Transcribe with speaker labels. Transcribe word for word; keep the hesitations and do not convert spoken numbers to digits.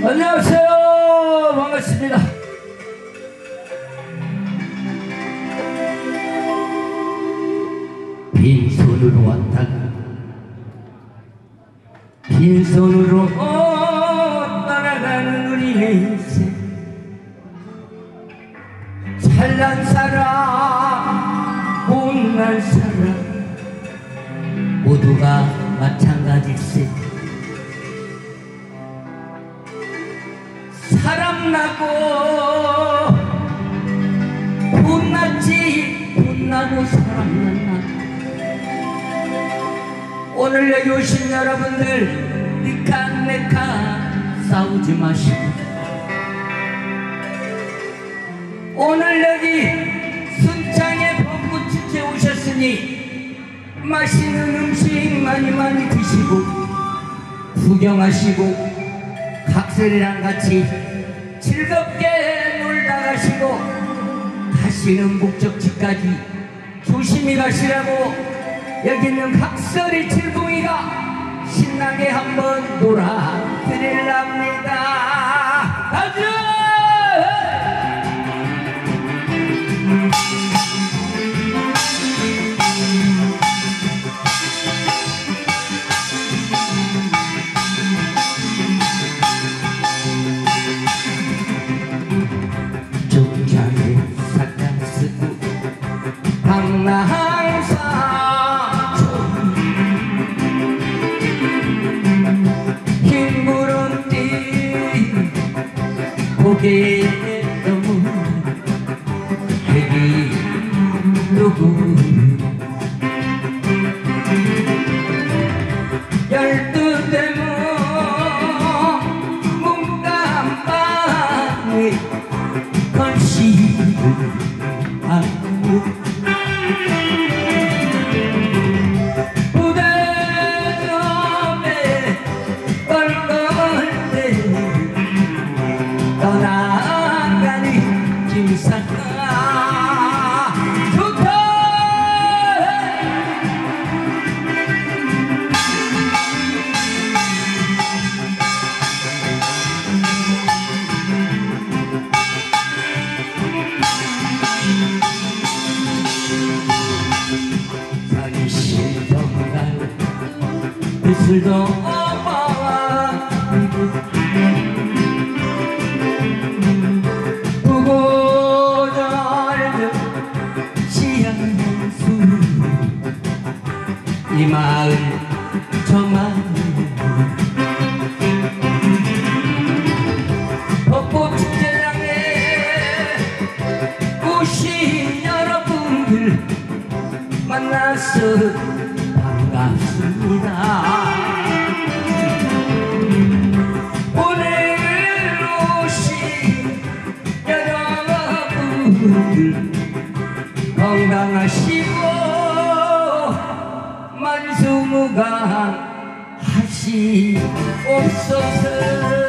Speaker 1: 안녕하세요. 반갑습니다. 빈손으로 왔다가 빈손으로 떠나가는 우리의 인생, 잘난 사람 못난 사람 모두가 마찬가지일세. 사람 나고 돈 났지, 돈 나고 사람 났나. 오늘 여기 오신 여러분들 니칸네칸 싸우지 마시고, 오늘 여기 순창에 벚꽃축제 오셨으니 맛있는 음식 많이 많이 드시고 구경하시고 각설이랑 같이 즐겁게 놀다 가시고, 가시는 목적지까지 조심히 가시라고 여기 있는 각설이 칠붕이가 신나게 한번 놀아드리랍니다. 가자! 종장에 사탕 쓰고 방랑사 흰구름 띠 고개에 너무 해기 누구 열두 대문 문간방에 건식을 하고 부대점에 껄껄대 떠나가는 김사가 좋다. 산이 실정간 빗을도 어마와 부고절벽 시향수 이 마을 저 마을 벚꽃축제장에 오신 여러분들 만나서 반갑습니다. 오늘 오신 여러분들 건강하시고 만수무강 하시옵소서.